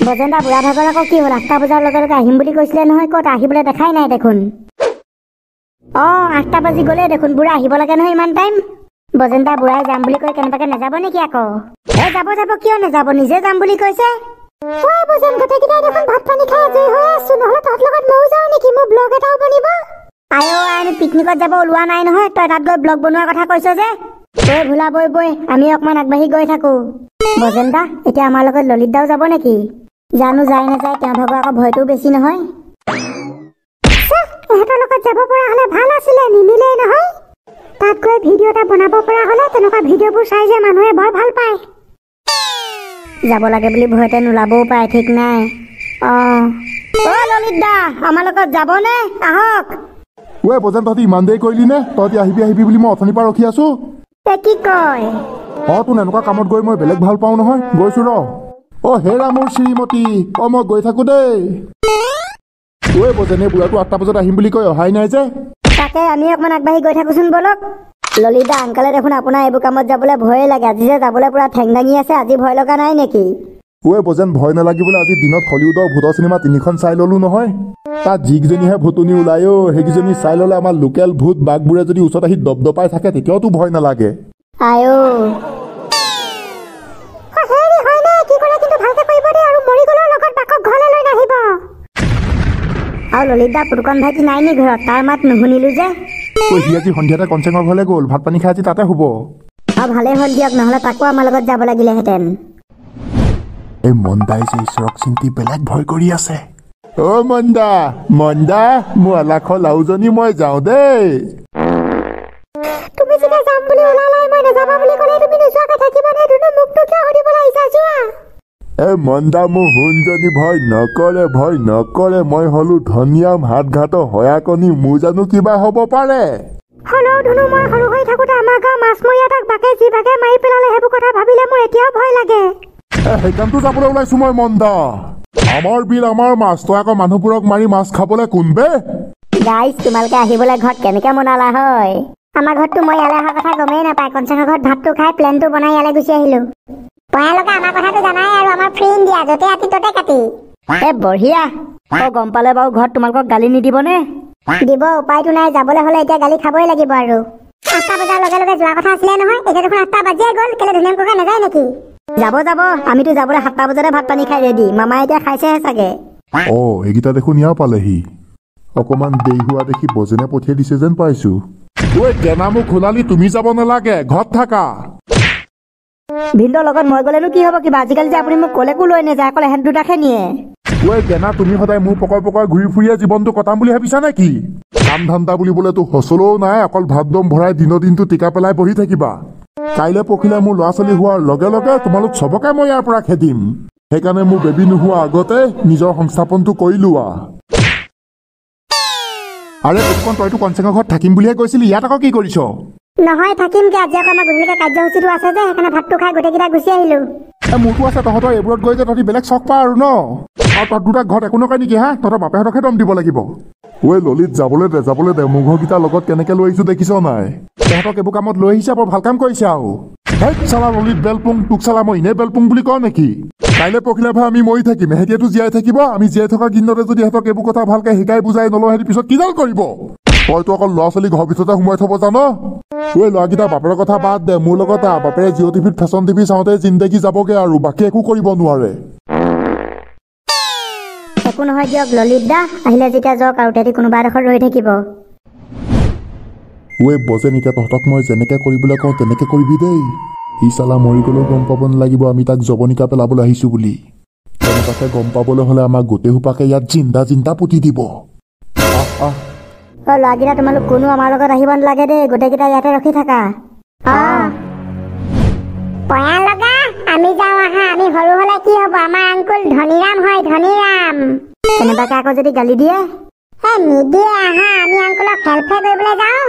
বজেন্দা বুঢ়া ভাগৰ আকৌ কি হ'ল? 8টা বজাৰ লগে লগে আহিম বুলি কৈছিলে নহয়, ক'ত আহিবলৈ দেখাই নাই দেখোন। 8টা বাজি গ'লেই দেখোন, বুঢ়া আহিব লাগে নহয় ইমান টাইম। বজেন্দা বুঢ়াই যাম বুলি কৈ কেনেবাকে নাযাব নেকি আকৌ? যাব কিয় নাযাব, নিজে যাম বুলি কৈছে। বজেন গোটেইকেইটাই দেখোন ভাত পানী খাই আজৰি হৈ আছো, নহ'লে তহঁত লগত ময়ো যাওঁ নেকি? মোৰ ব্লগ এটাও বনিব। আমি পিকনিকত যাব ওলোৱা নাই নহয়, তই তাত গৈ ব্লগ বনোৱাৰ কথা কৈছ যে। তই ভোলা বৈ আমি অকমান আগবাঢ়ি গৈ থাকো। বজেন্দা এতিয়া আমাৰ লগত ললিত দাও যাব নেকি? জানো যায় নাযায়, তেওঁ ভাগৰ আকৌ ভয়টোও বেছি নহয়। এহঁতৰ লগত যাব পৰা হ'লে ভাল আছিলে, নিমিলেই নহয়। তাত গৈ ভিডিঅ' এটা বনাব পৰা হ'লে তেনেকুৱা ভিডিঅ'বোৰ চাই যে মানুহে বৰ ভাল পায়। যাব লাগে বুলি ভয়তে নোলাবও পাৰে, ঠিক নাই। ললিত দা আমাৰ লগত যাবনে? আহক। বজেন তহঁতি ইমান দেৰি কৰিলি নে? তহঁতি আহিবি বুলি মই অথনিৰ পৰা ৰখি আছো। কি কয়? তোন এনেকুৱা কামত গৈ মই বেলেগ ভাল পাওঁ নহয়। গৈছো ৰ। হেৰা মোৰ শ্ৰীমতী, মই গৈ থাকো দেই। বজেনে বুঢ়াটো 8টা বজাত আহিম বুলি কৈ অহাই নাই যে। তাকে আমি অকমান আগবাঢ়ি গৈ থাকোচোন বলক। ললিতা আংকালে দেখোন আপোনাৰ এইবোৰ কামত যাবলৈ ভয়ে লাগে। আজি যে যাবলৈ পুৰা ঠেং দাঙি আছে, আজি ভয় লগা নাই নেকি? বজেন ভয় নালাগিবলৈ আজি দিনত হলিউডৰ ভূতৰ চিনেমা 3খন চাই ললো নহয়। তাত যিকেইজনীহে ভূতনি ওলাই সেইকেইজনী চাই ললে আমাৰ লোকেল ভূত বাঘবোৰে যদি ওচৰত আহি দপদপাই থাকে তেতিয়াওতো ভয় নালাগে। ললিত দা পুতুকণ ভাইটি নাই নি ঘৰত? তাৰ মাত নুশুনিলো যে। সি আজি সন্ধিয়াতে কনচেঙৰ ঘৰলৈ গ'ল, ভাত পানী খাই আজি তাতে শুব। ভালেই হ'ল দিয়ক, নহলে তাকো আমাৰ লগত যাব লাগিলেহেঁতেন। এই মন্দাই যে ঈশ্বৰক চিন্তি বেলেগ ভয় কৰি আছে। মন্দা মোৰ আলাখৰ লাউজনী, মই যাওঁ দেই। তুমি যেতিয়া যাম বুলি ওলালাই, মই নাযাবা বুলি ক'লে তুমি নোযোৱাকৈ থাকিবানে? মুখটো কিয় সুধিবলৈ আহিছা? যোৱা। মন্দা মোৰ হুনজনী ভয় নকৰে। মই হলো ধনিয়াম হাতঘাট হয়াকনি, মোৰ জানো কিবা হ'ব পাৰে? হলেও ধুনু, মই সৰু হৈ থাকোতে আমাৰ গাঁৱৰ মাছমৰীয়া এটাক বাঘে যি ভাগে মাৰি পেলালে, সেইবোৰ কথা ভাবিলে মোৰ এতিয়াও ভয় লাগে। সেইকাৰণটো যাবলৈ ওলাইছো মই মন্দা। আমাৰ বিল আমাৰ মাছ, তই আকৌ মানুহবোৰক মাৰি মাছ খাবলৈ কোনবে? গাইজ, তোমালোকে আহিবলৈ ঘৰত কেনেকে মনালা হয়? আমাৰ ঘৰতটো মই ইয়ালৈ অহাৰ কথা গমেই নাপায়। কনচেঙৰ ঘৰত ভাতটো খাই প্লেনটো বনাই ইয়ালৈ গুচি আহিলো। তোমালোকে আমাৰ কথাটো জানাই আৰু, আমাৰ ফ্ৰী ইণ্ডিয়া, য'তে আতি ত'তে কাটি। বঢ়িয়া। গম পালে বাৰু ঘৰত তোমালোকক গালি নিদিবনে? দিব, উপায়টো নাই। যাবলৈ হলে এতিয়া গালি খাবই লাগিব আৰু। 8টা বজাৰ লগে লগে যোৱা কথা আছিলে নহয়, এতিয়া দেখোন 8টা বাজিয়ে গ'ল। কেলে ধুনীয়া ককা নাযায় নেকি? যাব আমিতো যাবলৈ 7টা বজাতে ভাত পানী খাই ৰেডি। মামাই এতিয়া খাইছেহে চাগে। এইকেইটা দেখোন ইয়াৰ পালেহি। অকমান দেৰি হোৱা দেখি বজেনে পঠিয়াই দিছে যেন পাইছো। মোক খোলালি, তুমি যাব নালাগে, ঘৰত থাকা। ভিন্দৰ লগত মই গ'লেনো কি হ'ব কিবা? আজিকালি যে আপুনি মোক কলেকো লৈ নাযায়, অকল এহেঁত দুটাকে নিয়ে। তুমি সদায় মোৰ পকৰ ঘূৰি ফুৰিয়ে জীৱনটো কটাম বুলি ভাবিছা নেকি? কাম ধান্দা বুলিবলেতো হচলেও নাই, অকল ভাত দম ভৰাই দিনটো টিকা পেলাই বহি থাকিবা। কাইলৈ পৰহিলে মোৰ ল'ৰা ছোৱালী হোৱাৰ লগে লগে তোমালোক চবকে মই ইয়াৰ পৰা খেদিম। সেইকাৰণে মোৰ বেবী নোহোৱা আগতে নিজৰ সংস্থাপনটো কৰি লোৱা। তইতো কনচেঙৰ ঘৰত থাকিম বুলিহে কৈছিলি, ইয়াত আকৌ কি কৰিছ? নহয়, থাকিমগে। আজি আকৌ আমাৰ গধূলিকে কাৰ্যসূচীটো আছে যে, সেইকাৰণে ভাতটো খাই গোটেইকেইটা গুচি আহিলো। মোৰতো আছে, তহঁতৰ এইবোৰত গৈ যে তহঁতি বেলেগ চখ পা আৰু ন। আৰু তহঁত দুটা ঘৰত একো নকয় নেকি? তহঁতৰ বাপেহঁতকহে দম দিব লাগিব। ললিত, যাবলৈ দে। মোৰ ঘৰকেইটাৰ লগত কেনেকে লৈ আহিছো দেখিছ নাই? তহঁতক এইবোৰ কামত লৈ আহিছে, বৰ ভাল কাম কৰিছে আৰু। চালা ললিত বেলপুং, তোক চালা মই এনেই বেলপুং বুলি কওঁ নেকি? কাইলৈ পৰহিলে ভাই আমি মৰি থাকিম, সিহঁতিয়েতো জীয়াই থাকিব। আমি জীয়াই থকা দিনতে যদি সিহঁতক এইবোৰ কথা ভালকে শিকাই বুজাই নলওঁ, সিহঁতি পিছত কিডাল কৰিব? তইতো অকল ল'ৰা ছোৱালী ঘৰৰ ভিতৰতে সোমাই থব জান। ল'ৰাকেইটা বাপেৰৰ কথা বাদ দে, মোৰ লগত বাপেৰে জিঅ' টিভিত ফেশ্বন টিভি চাওঁতে জিন্দেগী যাবগে আৰু, বাকী একো কৰিব নোৱাৰে। একো নহয় দিয়ক ললিত দা, আহিলে যেতিয়া যাওক আৰু, তেহেঁতি কোনোবা এডোখৰত ৰৈ থাকিব। বজেন, এতিয়া তহঁতক মই যেনেকে কৰিবলৈ কওঁ তেনেকে কৰিবি দেই। সি চালা মৰি গলেও গম পাব নালাগিব আমি তাক জবনিকা পেলাবলৈ আহিছো বুলি। তেনেকুৱাকে গম পাবলৈ হলে আমাক গোটেই সোপাকে ইয়াত জিন্দা পুতি দিব। ল'ৰাকেইটা তোমালোক কোনো আমাৰ লগত আহিব নালাগে দেই, গোটেইকেইটা ইয়াতে ৰখি থাকা। আমি যাওঁ আহা। আমি সৰু হলে কি হব, আমাৰ আংকুল ধনীৰাম হয়, ধনীৰাম। তেনেকুৱাকে আকৌ যদি গালি দিয়ে, নিদিয়ে, আহা। আমি আংকুলক হেল্পহে কৰিবলৈ যাওঁ।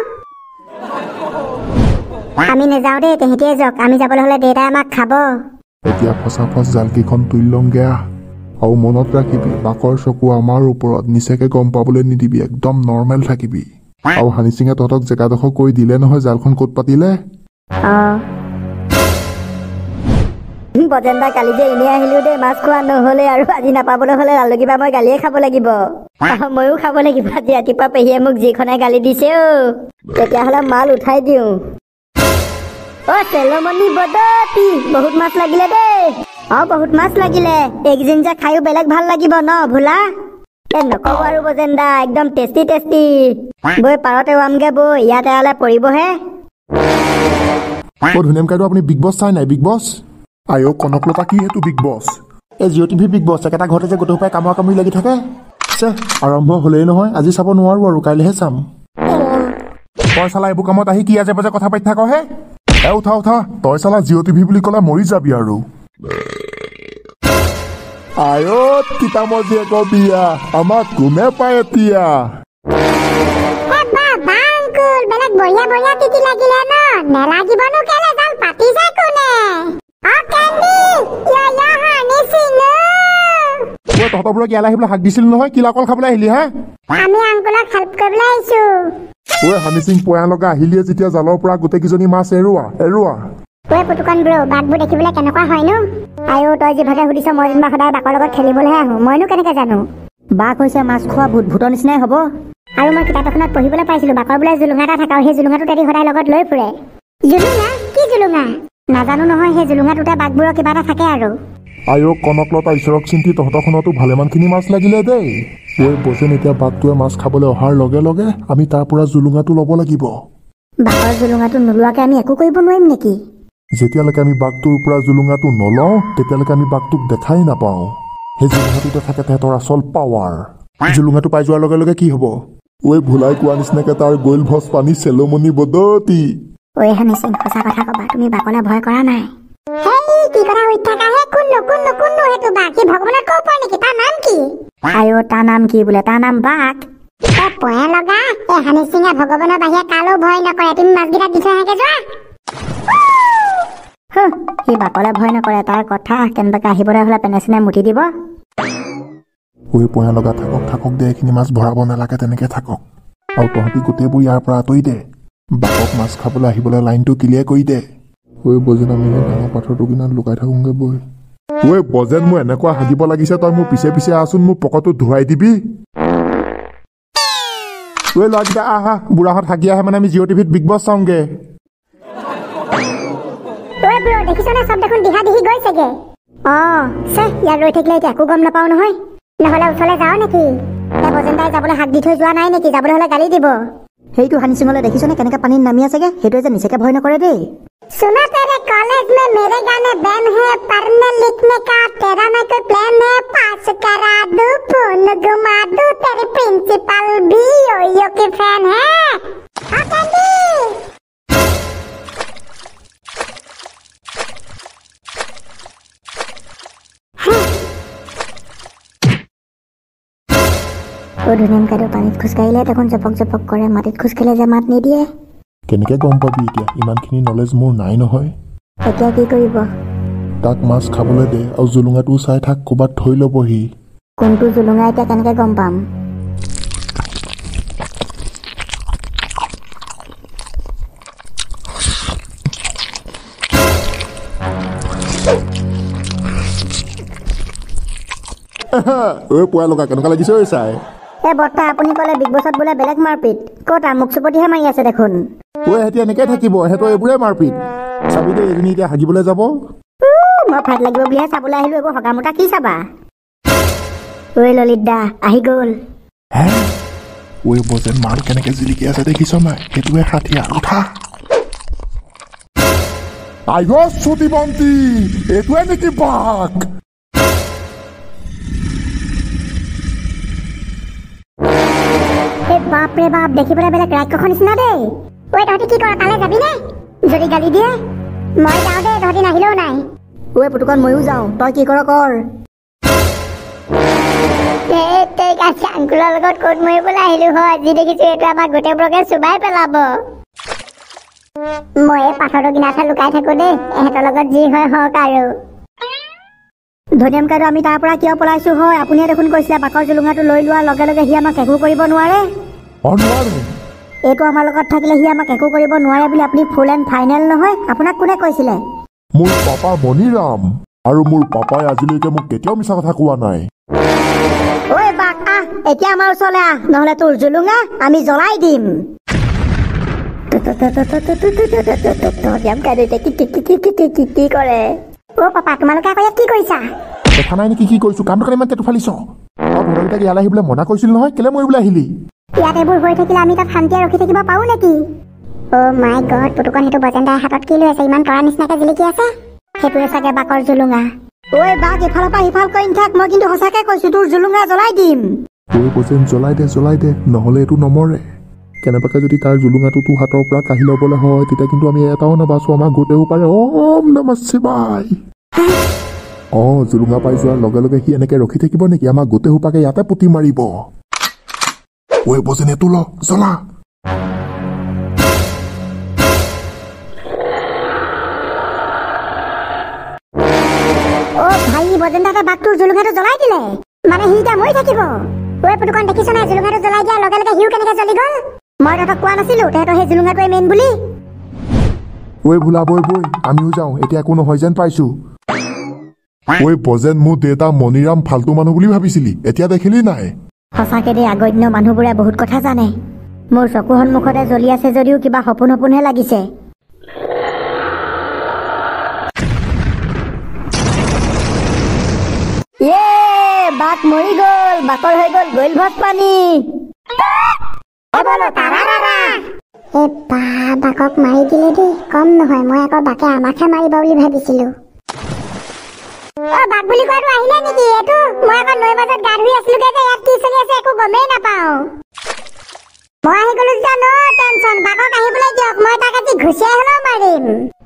আমি নাযাওঁ দেই, তেহেঁতিয়ে যাওক। আমি যাবলৈ হলে দেউতাই আমাক খাব। এতিয়া ফচাফচ জালকেইখন তুলি লওঁগে। আৰু মনত ৰাখিবি, বাকৰ চকু আমাৰ ওপৰত, নিচেকে গম পাবলৈ নিদিবি, একদম নৰ্মেল থাকিবি। আৰু হানি সিঙে তহঁতক জেগাডোখৰ কৈ দিলে নহয় জালখন ক'ত পাতিলে। বজেন্দা কালি যে এনেই আহিলো দেই, মাছ খোৱা নহ'লে আৰু আজি নাপাবলৈ হ'লে লালুকিবা মই গালিয়ে খাব লাগিব। ময়ো খাব লাগিব আজি ৰাতিপুৱা পেহীয়ে মোক যিখনে গালি দিছে তেতিয়াহ'লে মাল উঠাই দিওঁ। চেলমণি বদতি, বহুত মাছ লাগিলে দেই। বহুত মাছ লাগিলে, এইকেইদিন যে খায়ো বেলেগ ভাল লাগিব ন ভোলা? নকব আৰু বজেন্দা, একদম টেষ্টি টেষ্টি। বৈ পাৰতে ওৱামগে বৈ, ইয়াতে আলে পৰিবহে। ধুনীয়াম কাইদেউ আপুনি বিগ বছ চাই নাই? বিগ বছ আই কনকলতা কি সেইটো বিগ বছ? এই জিঅ' টিভি বিগ বছ, একেটা ঘৰতে যে গোটেই সোপাই কামোৰা কামুৰি লাগি থাকে। আৰম্ভ হ'লেই নহয়, আজি চাব নোৱাৰো আৰু কাইলৈহে চাম। তই চালা এইবোৰ কামত আহি কি আজে বাজে কথা পাতি থাকহে? উঠা উঠা, তই চালা জিঅ' টিভি বুলি ক'লে মৰি যাবি আৰু। তিতামৰ জীয়েকৰ বিয়া আমাক কোনে পায় এতিয়া? বেলেগ বঢ়িয়া বঢ়িয়া তিতি লাগিলে ন, নেলাগিবনো কেলে? জাল পাতিছে কোনে? তহঁতৰবোৰক ইয়ালৈ আহিবলৈ হাক দিছিল নহয়, কিলা কল খাবলৈ আহিলি হা? আমি আংকুলক হেল্প কৰিবলৈ আহিছো। হানি সিং পয়া লগা আহিলিয়ে যেতিয়া জালৰ পৰা গোটেই কেইজনী মাছ এৰুৱা। পুতুকন ব্ৰ, বাঘবোৰ দেখিবলৈ কেনেকুৱা হয়নো? তই যিভাগে সুধিছ, মই যেনিবা সদায় বাঘৰ লগত খেলিবলৈহে আহো, মইনো কেনেকে জানো? বাঘ হৈছে মাছ খোৱা ভূতৰ নিচিনাই হ'ব। আৰু মই কিতাপ এখনত পঢ়িবলৈ পাইছিলো, বাঘৰ বোলে জুলুঙা এটা থাকে, সেই জুলুঙাটো তেৰি সদায় লগত লৈ ফুৰে। জুলুঙা? কি জুলুঙা? নাজানো নহয়, সেই জুলুঙাটোতে বাঘবোৰৰ কিবা এটা থাকে আৰু। কনকলতা, ঈশ্বৰক চিন্তি তহঁতৰখনতো ভালেমানখিনি মাছ লাগিলে দেই। বজেন এতিয়া বাঘটোৱে মাছ খাবলৈ অহাৰ লগে লগে আমি তাৰ পৰা জুলুঙাটো ল'ব লাগিব। বাঘৰ জুলুঙাটো নোলোৱাকে আমি একো কৰিব নোৱাৰিম নেকি? যেতিয়ালৈকে আমি বাঘটোৰ পৰা জুলুঙাটো নলওঁ তেতিয়ালৈকে আমি বাঘটোক দেখাই নাপাওঁ। সেই জুলুঙাটোতে থাকে তেহেঁতৰ আচল পাৱাৰ। জুলুঙাটো পাই যোৱাৰ লগে লগে কি হ'ব? ভোলাই কোৱা নিচিনাকে তাৰ গইল ভজ পানী চেলমণি বদতি। হানি সিং, সঁচা কথা কবা, তুমি বাঘলে ভয় কৰা নাই? কি কথা হৈ থাকা হে? কোননো সেইটো বাঘ? কি ভগৱানৰ ক'ব পাৰে নেকি? তাৰ নাম কি? তাৰ নাম কি বোলে? তাৰ নাম বাঘ। পয়া লগা, হানি সিঙে ভগৱানৰ বাহিৰে কালৈও ভয় নকৰে। তুমি মাছকেইটা দি থৈ আহাগে যোৱা। সি বাঘলে ভয় নকৰে, তাৰ কথা কেনেবাকে আহিবলৈ হ'লে পেনে চেনে মুঠি দিব। পয়া লগা, থাকক দে, এইখিনি মাছ ভৰাব নালাগে, তেনেকে থাকক। আৰু তহঁতি গোটেইবোৰ ইয়াৰ পৰা আঁতৰি দে, বাঘক মাছ খাবলৈ আহিবলৈ লাইনটো ক্লিয়াৰ কৰি দে। বজেন, আমি ডাঙৰ পাথৰটো কিনাত লুকাই থাকোঁগে বৈ। বজেন, মোৰ এনেকুৱা হাগিব লাগিছে, তই মোৰ পিছে পিছে আছোন, মোৰ পকৰটো ধুৱাই দিবি। ল'ৰাকেইটা আহা, বুঢ়াহঁত হাগি আহে মানে আমি জিঅ' টিভিত বিগ বছ চাওঁগে। দেখিছনে, চব দেখোন দিহা দিহি গৈছেগে। ইয়াত ৰৈ থাকিলে এতিয়া একো গম নাপাও নহয়। নহ'লে ওচৰলৈ যাওঁ নেকি? বজেন দাই যাবলৈ হাক দি থৈ যোৱা নাই নেকি? যাবলৈ হ'লে গালি দিব। সেইটো হানি সিঙলে দেখিছনে কেনেকে পানীত নামি আছেগে? সেইটোৱে যে নিচাকে ভয় নকৰে দেই। सुना तेरे कॉलेज में मेरे गाने बैन है, पढ़ने लिखने का तेरा ना कोई प्लान है, पास करा दूं, फोन घुमा दूं, तेरे प्रिंसिपल भी योयो के फैन है। ধুনীয়াম কাইদেউ পানীত খোজকাঢ়িলে দেখোন জপক জপক কৰে, মাটিত খোজকাঢ়িলে যে মাত নিদিয়ে। কেনেকে গম পাবি এতিয়া? ইমানখিনি নলেজ মোৰ নাই নহয়। এতিয়া কি কৰিব? তাক মাছ খাবলৈ দে, আৰু জুলুঙাটো চাই থাক, ক'ৰবাত থৈ ল'বহি। কোনটো জুলুঙা এতিয়া কেনেকে গম পাম? পোৱা লগা কেনেকুৱা লাগিছে চাই? বৰ্তা, আপুনি ক'লে বিগ বছত বোলে বেলেগ মাৰপিট, ক'ত আমুক চুপতিহে মাৰি আছে দেখোন। সিহঁতি এনেকে থাকিব, সিহঁতৰ এইবোৰে মাৰপিট। চাবি দে, এজনী এতিয়া হাগিবলৈ যাব। মই ফাইট লাগিব বুলিহে চাবলৈ আহিলো, এইবোৰ হগামোটা কি চাবা? ললিত দা আহি গ'ল। বজেন মাল কেনেকে জিলিকি আছে দেখিছ নাই? সেইটোৱে হাতীয়া, উঠা। ছুটি বন্তি, এইটোৱে নেকি বাঘ? বাপৰে বাপ, দেখিবলৈ বেলেগ ৰাক্ষসৰ নিচিনা দেই। তহঁতি কি কৰ, তালৈ যাবি নে? যদি গালি দিয়ে মই যাওঁ দেই, তহঁতি নাহিলেও নাই। পুতুকন, ময়ো যাওঁ, তই কি কৰ কৰ। আংকুলৰ লগত ক'ত মৰিবলৈ আহিলো হয়? যি দেখিছো এইটো আমাক গোটেইবোৰকে চুবাই পেলাব। মই এই পাথৰটো কিনাৰতে লুকাই থাকো দেই, এহেঁতৰ লগত যি হয় হওক আৰু। ধনিয়াম কাইদেউ, আমি তাৰ পৰা কিয় পলাইছো হয়? আপুনিয়ে দেখোন কৈছিলে বাঘৰ জুলুঙাটো লৈ লোৱাৰ লগে লগে সি আমাক একো কৰিব নোৱাৰে। এইটো আমাৰ লগত থাকিলে সি আমাক একো কৰিব নোৱাৰে বুলি আপুনি ফুল এণ্ড ফাইনেল নহয়? আপোনাক কোনে কৈছিলে? মোৰ পাপা মণিৰাম। আৰু মোৰ পাপাই আজিলৈকে মোক কেতিয়াও মিছা কথা কোৱা নাই। ঐ বাঘ আহ, এতিয়া আমাৰ ওচৰলৈ আহ, নহলে তোৰ জুলুঙা আমি জ্বলাই দিম। কি কৰে? অ পাপা, তোমালোকে আকৌ ইয়াত কি কৰিছা? দেখা নাই নেকি কি কৰিছো? কামটো কাৰণে ইমান তেটো ফালিছ? তহঁতকেইটাক ইয়ালৈ আহিবলৈ মনা কৰিছিল নহয়, কেলে মৰিবলৈ আহিলি? ইয়াত এইবোৰ হৈ থাকিলে আমি তাত শান্তিয়ে ৰখি থাকিব পাৰো নেকি? অ মাই গড, পুতুকন সেইটো বজেন্দাৰ হাতত কি লৈ আছে? ইমান তৰা নিচিনাকে জিলিকি আছে। সেইটোৱে চাগে বাকৰ জুলুঙা। ঐ বাঘ, এফালৰ পৰা সিফাল কৰি নাথাক, মই কিন্তু সঁচাকে কৈছো তোৰ জুলুঙা জ্বলাই দিম। ঐ বজেন, জ্বলাই দে, নহ'লে এইটো নমৰে। কেনেবাকে যদি তাৰ জুলুঙাটো তোৰ হাতৰ পৰা কাঢ়ি ল'বলৈ হয়, তেতিয়া কিন্তু আমি এটাও নাবাচো, আমাক গোটেও পাৰে। ওম নমঃ শিৱায়। জুলুঙা পাই যোৱাৰ লগে লগে সি এনেকে ৰখি থাকিব নেকি? আমাক গোটেই সোপাকে ইয়াতে পুতি মাৰিব। ঐ বজেন, এইটো ল, জ্বলা। অ ভাই, বজেন্দাহঁতে বাঘটোৰ জুলুঙাটো জ্বলাই দিলে। মানে সি এতিয়া মৰি থাকিব। ঐ পুতুকন, দেখিছ নাই জুলুঙাটো জ্বলাই দিয়াৰ লগে লগে সিও কেনেকে জ্বলি গ'ল? মই তহঁতক কোৱা নাছিলো তহঁতৰ সেই জুলুঙাটোৱে মেইন বুলি? ঐ ভোলা বৈ, আমিও যাওঁ, এতিয়া একো নহয় যেন পাইছো। ঐ বজেন, মোৰ দেউতা মণিৰাম ফাল্টু মানুহ বুলি ভাবিছিলি, এতিয়া দেখিলি নাই? সঁচাকে দেই, আগন্য মানুহবোৰে বহুত কথা জানে। মোৰ চকু সন্মুখতে জ্বলি আছে যদিও কিবা সপোন সপোনহে লাগিছে। বাঘ মৰি গ'ল, বাকৰ হৈ গ'ল গৈল ভজ পানী। এ বা, বাঘক মাৰি দিলে দেই, কম নহয়। মই আকৌ বাঘে আমাকহে মাৰিব বুলি ভাবিছিলো। অ বাঘ বুলি কোৱাটো আহিলে নেকি? এইটো মই আকৌ নৈ মাজত গা ধুই আছিলোগে যে, ইয়াত কি চলি আছে একো গমেই নাপাওঁ। মই আহি গলো যেতিয়া ন টেনচন, বাঘক আহিবলৈ দিয়ক, মই তাক আজি ঘুচিয়াই হলেও মাৰিম।